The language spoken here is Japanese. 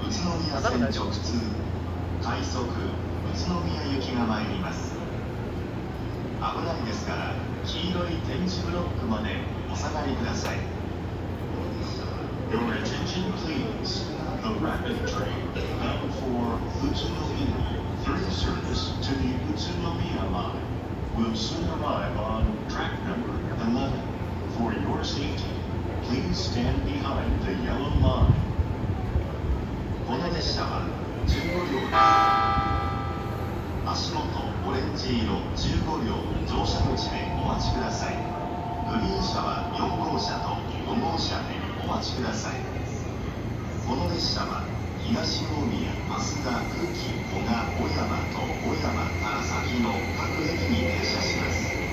宇都宮線直通快速宇都宮行きが参ります。危ないですから黄色い点字ブロックまでお下がりください。 Your attention please. The rapid train bound for Utsunomiya through service to the Utsunomiya line will soon arrive on track number 11. For your safety, please stand behind the yellow line. この列車は15両です。足元オレンジ色15両乗車口でお待ちください。グリーン車は4号車と5号車でお待ちください。この列車は東大宮、増田、久喜、古賀、小山と小山から先の各駅に停車します。